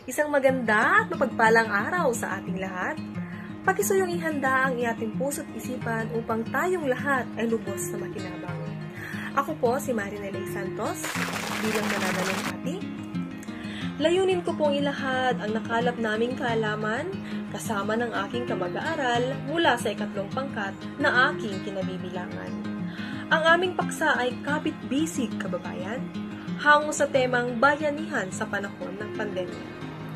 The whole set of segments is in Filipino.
Isang maganda at mapagpalang araw sa ating lahat. Pakisuyong ihanda ang ating puso't isipan upang tayong lahat ay lubos na makinabang. Ako po si Marinelay Santos, bilang mananalumpati. Layunin ko pong ilahad ang nakalap naming kaalaman kasama ng aking kamag-aaral mula sa 2 pangkat na aking kinabibilangan. Ang aming paksa ay Kapit Bisig Kababayan, hango sa temang bayanihan sa panahon ng pandemya.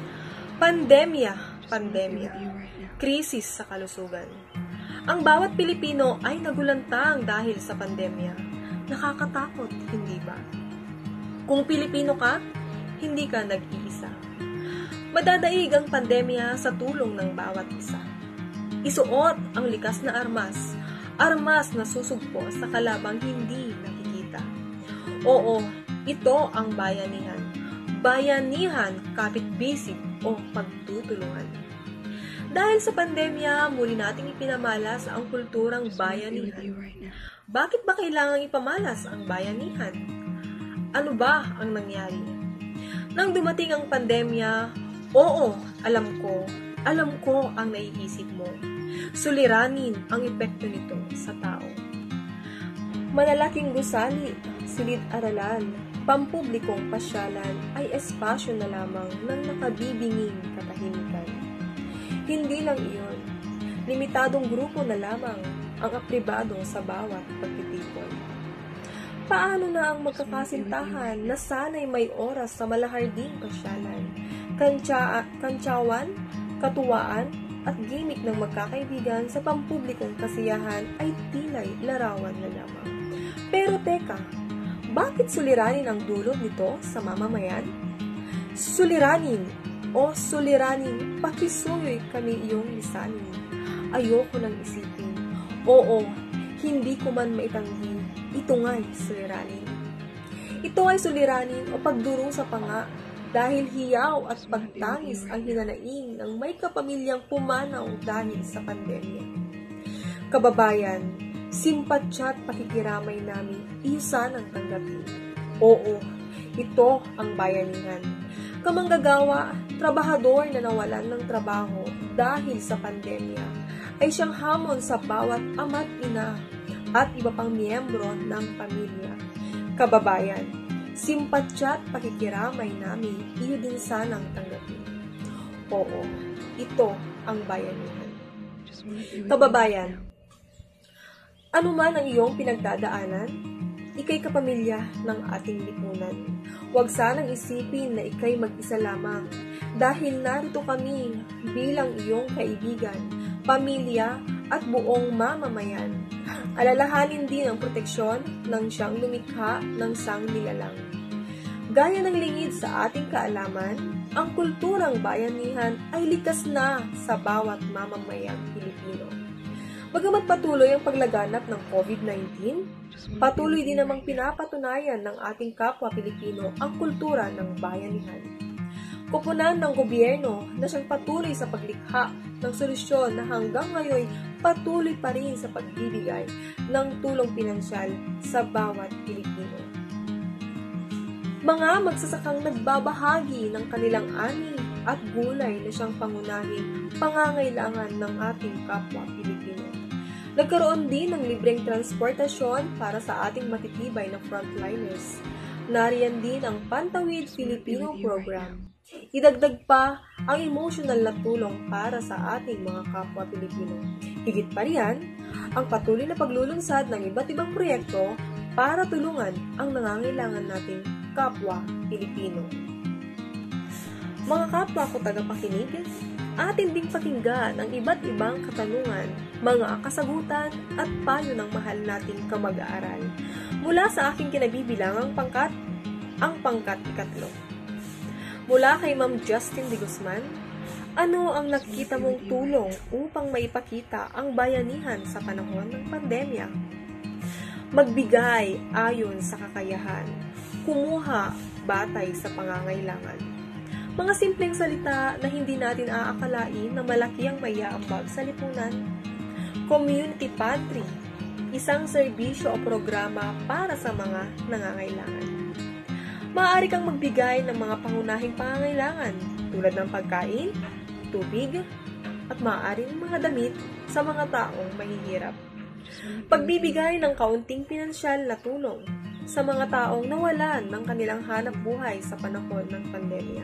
Pandemya, krisis sa kalusugan. Ang bawat Pilipino ay nagulantang dahil sa pandemya. Nakakatakot, hindi ba? Kung Pilipino ka, hindi ka nag-iisa. Madadaig ang pandemya sa tulong ng bawat isa. Isuot ang likas na armas na susugpo sa kalabang hindi nakikita. Oo, ito ang bayanihan. Bayanihan, kapit bisig o pagtutulungan. Dahil sa pandemya, muli nating ipinamalas ang kulturang bayanihan. Bakit ba kailangang ipamalas ang bayanihan? Ano ba ang nangyari? Nang dumating ang pandemya, oo, alam ko ang naiisip mo. Suliranin ang epekto nito sa tao. Malalaking gusali, silid-aralan, pampublikong pasyalan ay espasyo na lamang ng nakabibinging katahimikan. Hindi lang iyon, limitadong grupo na lamang ang apribado sa bawat pagtitipon. Paano na ang magkakasintahan na sana'y may oras sa malaharding pasyalan, kantsawan, katuwaan, at gimmick ng magkakaibigan sa pampublikong kasiyahan ay tila'y larawan na lamang. Pero teka, bakit suliranin ang dulot nito sa mamamayan? Suliranin, pakisuyoy kami iyong lisanin. Ayoko nang isipin. Oo, hindi ko man maitanggi, ito nga'y suliranin. Ito ay suliranin o pagdurusa pa nga dahil hiyaw at pagtangis ang hinanaing ng may kapamilyang pumanaw dahil sa pandemya. Kababayan, simpatya at pakikiramay namin iyo sanang tanggapin. Oo, ito ang bayanihan. Kamanggagawa, trabahador na nawalan ng trabaho dahil sa pandemya ay siyang hamon sa bawat ama't ina at iba pang miyembro ng pamilya. Kababayan, simpatya at pakikiramay namin iyo din sanang tanggapin. Oo, ito ang bayanihan. Kababayan, ano man ang iyong pinagdadaanan, ika'y kapamilya ng ating lipunan. Huwag sanang isipin na ika'y mag-isa lamang dahil narito kami bilang iyong kaibigan, pamilya at buong mamamayan. Alalahanin din ang proteksyon ng siyang lumikha ng sangnilalang. Gaya ng lingid sa ating kaalaman, ang kulturang bayanihan ay likas na sa bawat mamamayang Pilipino. Bagamat patuloy ang paglaganap ng COVID-19, patuloy din namang pinapatunayan ng ating kapwa Pilipino ang kultura ng bayanihan. Kupunan ng gobyerno na siyang patuloy sa paglikha ng solusyon na hanggang ngayon patuloy pa rin sa pagbibigay ng tulong pinansyal sa bawat Pilipino. Mga magsasakang nagbabahagi ng kanilang ani at gulay na siyang pangunahing pangangailangan ng ating kapwa Pilipino. Nagkaroon din ng libreng transportasyon para sa ating matitibay na frontliners. Nariyan din ang Pantawid Filipino Program. Idagdag pa ang emotional na tulong para sa ating mga kapwa Pilipino. Higit pa riyan, ang patuloy na paglulunsad ng iba't ibang proyekto para tulungan ang nangangailangan nating kapwa Pilipino. Mga kapwa ko tagapakinig, atin ding pakinggan ang iba't ibang katanungan, mga kasagutan at payo ng mahal nating kamag-aaral mula sa aking kinabibilangang pangkat, ang pangkat 3. Mula kay Ma'am Justin de Guzman, ano ang nakita mong tulong upang maipakita ang bayanihan sa panahon ng pandemya? Magbigay ayon sa kakayahan, kumuha batay sa pangangailangan. Mga simpleng salita na hindi natin aakalain na malaki ang maiaambag sa lipunan. Community Pantry, isang serbisyo o programa para sa mga nangangailangan. Maaari kang magbigay ng mga pangunahing pangangailangan tulad ng pagkain, tubig, at maaaring mga damit sa mga taong mahihirap. Pagbibigay ng kaunting pinansyal na tulong sa mga taong nawalan ng kanilang hanap buhay sa panahon ng pandemya.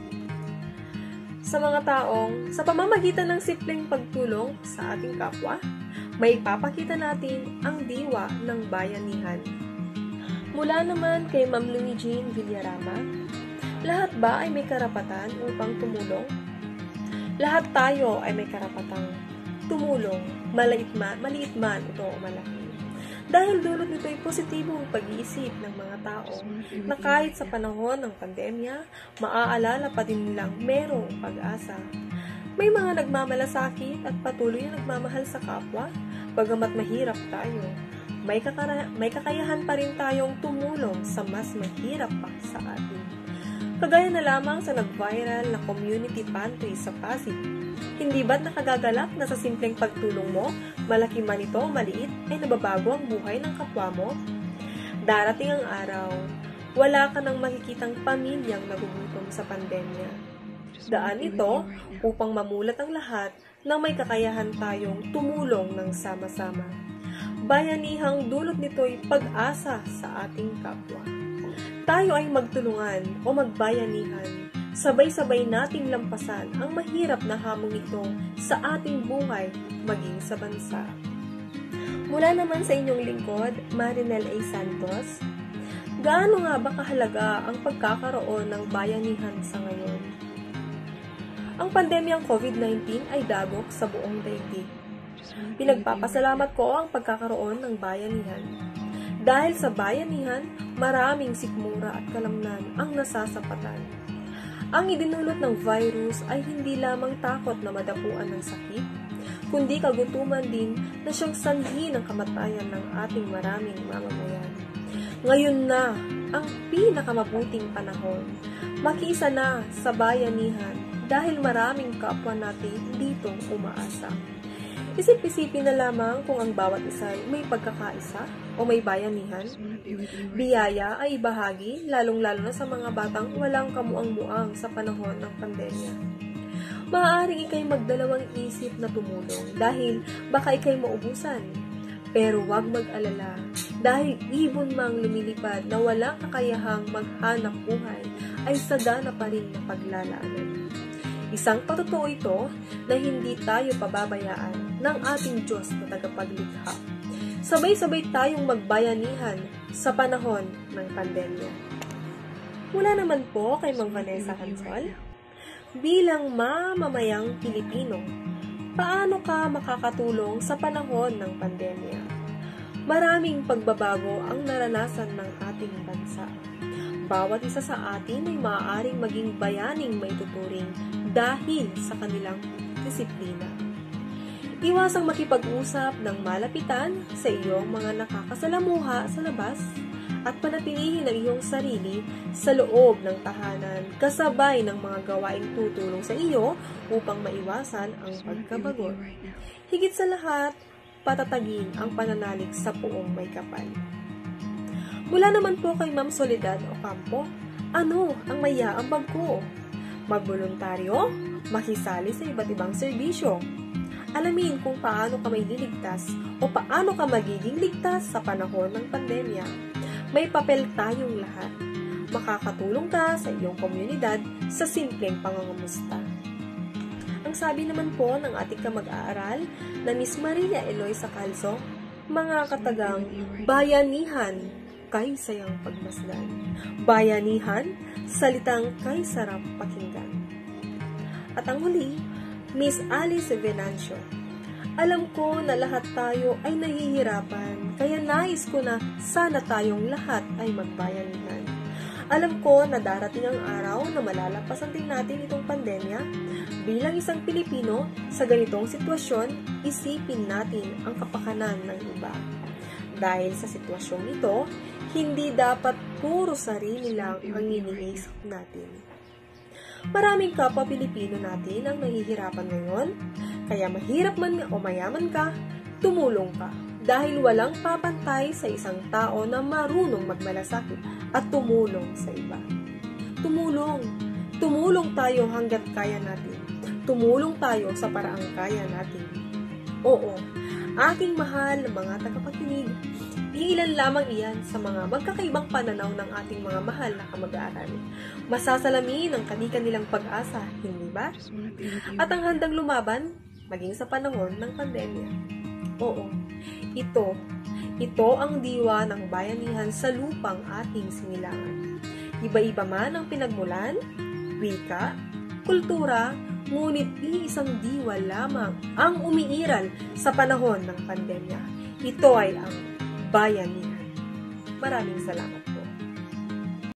Sa mga taong sa pamamagitan ng simpleng pagtulong sa ating kapwa, may ipapakita natin ang diwa ng bayanihan. Mula naman kay Ma'am Louie Jean Villarama, lahat ba ay may karapatan upang tumulong? Lahat tayo ay may karapatang tumulong, maliit man ito o malaki. Dahil dulot nito ay positibong pag-iisip ng mga tao na kahit sa panahon ng pandemya, maaalala pa din nilang merong pag-asa. May mga nagmamalasakit at patuloy na nagmamahal sa kapwa, bagamat mahirap tayo. May kakayahan pa rin tayong tumulong sa mas mahirap pa sa atin. Kagaya na lamang sa nag-viral na community pantry sa Pasig. Hindi ba't nakagagalak na sa simpleng pagtulong mo, malaki man ito o maliit, ay nababago ang buhay ng kapwa mo? Darating ang araw, wala ka nang makikitang pamilyang nagugutom sa pandemya. Daan ito upang mamulat ang lahat na may kakayahan tayong tumulong ng sama-sama. Bayanihang dulot nito'y pag-asa sa ating kapwa. Tayo ay magtulungan o magbayanihan, sabay-sabay nating lampasan ang mahirap na hamong ito sa ating buhay, maging sa bansa. Mula naman sa inyong lingkod, Marinel A. Santos, gaano nga ba kahalaga ang pagkakaroon ng bayanihan sa ngayon? Ang pandemyang COVID-19 ay dagok sa buong daigdig. Pinagpapasalamat ko ang pagkakaroon ng bayanihan. Dahil sa bayanihan, maraming sikmura at kalamnan ang nasasapatan. Ang idinulot ng virus ay hindi lamang takot na madapuan ng sakit, kundi kagutuman din na siyang sanhi ng kamatayan ng ating maraming mamamayan. Ngayon na ang pinakamabuting panahon, makiisa na sa bayanihan dahil maraming kapwa natin dito umaasa. Isip-isipin na lamang kung ang bawat isa ay may pagkakaisa o may bayanihan. Biyaya ay ibahagi, lalong-lalo na sa mga batang walang kamuang-muang sa panahon ng pandemya. Maaaring ikay magdalawang isip na tumulong dahil baka ikay maubusan. Pero huwag mag-alala dahil ibon mang lumilipad na walang kakayahang maghanap buhay ay sagana pa rin na paglalaanan. Isang patotoo ito na hindi tayo pababayaan ng ating Diyos na tagapaglikha. Sabay-sabay tayong magbayanihan sa panahon ng pandemya. Mula naman po kay Ma'am Vanessa Hansol, bilang mamamayang Pilipino, paano ka makakatulong sa panahon ng pandemya? Maraming pagbabago ang naranasan ng ating bansa. Bawat isa sa atin ay maaaring maging bayaning maituturing dahil sa kanilang disiplina. Iwasang makipag-usap ng malapitan sa iyong mga nakakasalamuha sa labas at panatilihin ang iyong sarili sa loob ng tahanan kasabay ng mga gawaing tutulong sa iyo upang maiwasan ang pagkabagot. Higit sa lahat, patatagin ang pananalig sa puong may kapal. Mula naman po kay Ma'am Soledad Ocampo, ano ang mayaambag ko? Magboluntaryo, makisali sa iba't ibang serbisyo. Alamin kung paano ka may liligtas o paano ka magiging ligtas sa panahon ng pandemya. May papel tayong lahat. Makakatulong ka sa iyong komunidad sa simpleng pangangamusta. Ang sabi naman po ng ating kamag-aaral na Miss Maria Eloisa Calzo, mga katagang bayanihan kay sayang pagmasdan. Bayanihan, salitang kay sarap pakinggan. At ang huli, Miss Alice Venancio, alam ko na lahat tayo ay nahihirapan, kaya nais ko na sana tayong lahat ay magbayanihan. Alam ko na darating ang araw na malalampasan din natin itong pandemya. Bilang isang Pilipino, sa ganitong sitwasyon, isipin natin ang kapakanan ng iba. Dahil sa sitwasyong ito, hindi dapat puro sarili lang ang iniisip natin. Maraming kapwa Pilipino natin ang nahihirapan ngayon, kaya mahirap man o mayaman ka, tumulong ka. dahil walang papantay sa isang tao na marunong magmalasakit at tumulong sa iba. Tumulong! Tumulong tayo hanggat kaya natin. Tumulong tayo sa paraang kaya natin. Oo, aking mahal na mga tagapakinig, iilan lamang iyan sa mga magkakaibang pananaw ng ating mga mahal na kamag-aaral. Masasalamin ang kani-kanilang pag-asa, hindi ba? At ang handang lumaban, maging sa panahon ng pandemya. Oo, ito ang diwa ng bayanihan sa lupang ating sinilangan. Iba-iba man ang pinagmulan, wika, kultura, ngunit iisang diwa lamang ang umiiral sa panahon ng pandemya. Ito ay ang bayanihan. Maraming salamat.